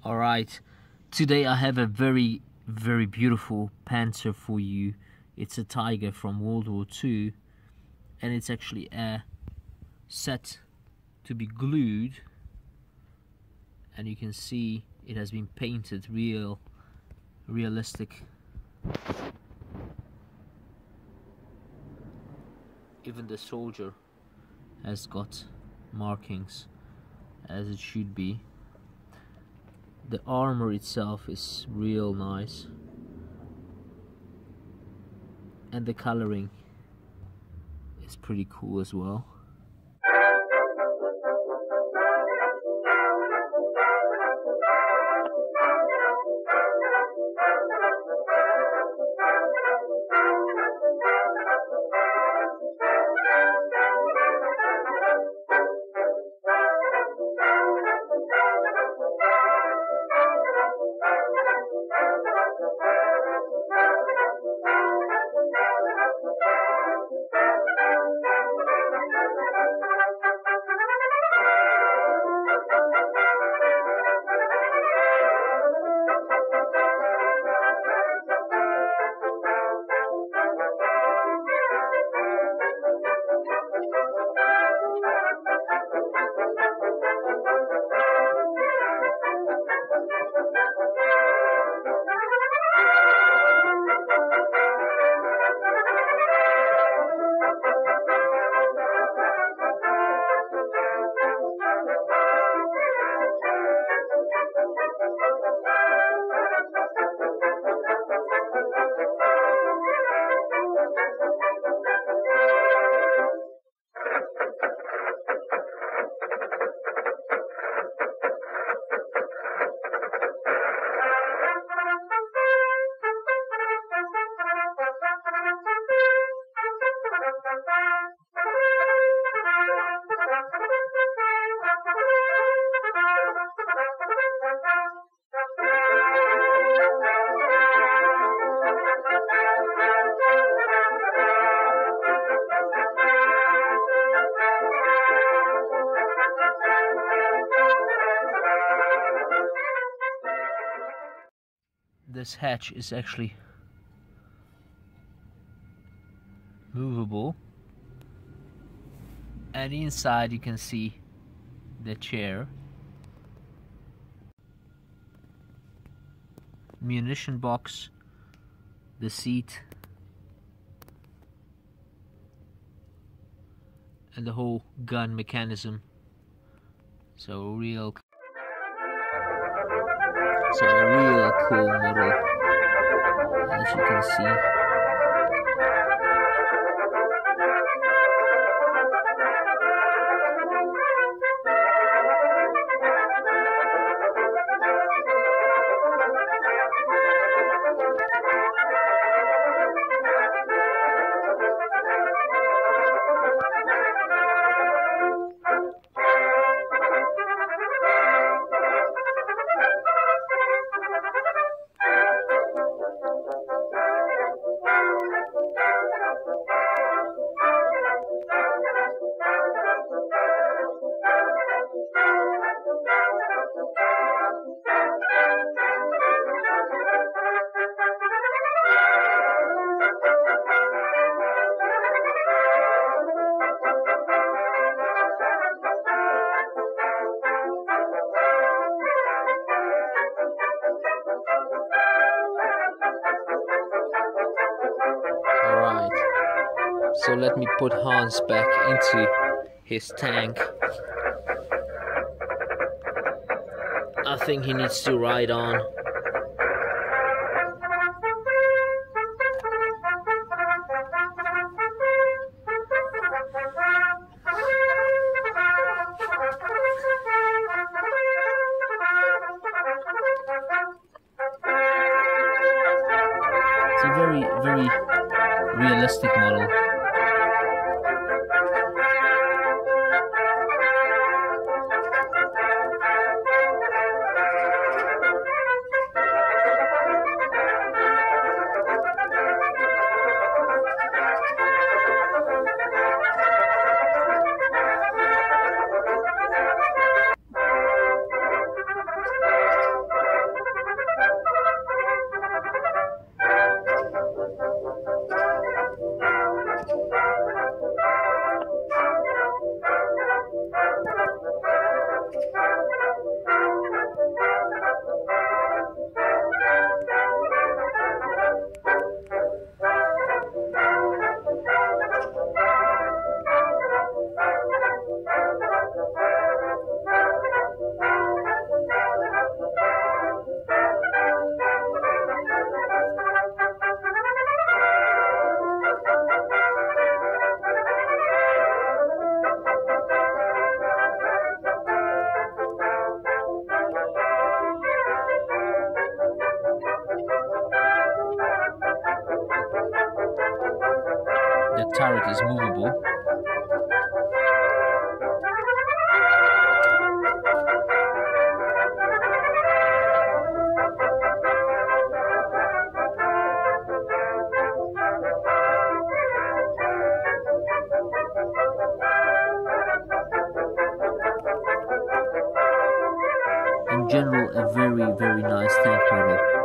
Alright, today I have a very beautiful panzer for you. It's a Tiger from World War II, and it's actually set to be glued, and you can see it has been painted realistic. Even the soldier has got markings as it should be. The armor itself is real nice, and the coloring is pretty cool as well. This hatch is actually movable, and inside you can see the chair, munition box, the seat, and the whole gun mechanism. So a real cool model, as you can see. So let me put Hans back into his tank. I think he needs to ride on. It's a very realistic model. turret is movable. In general, a very nice tank model.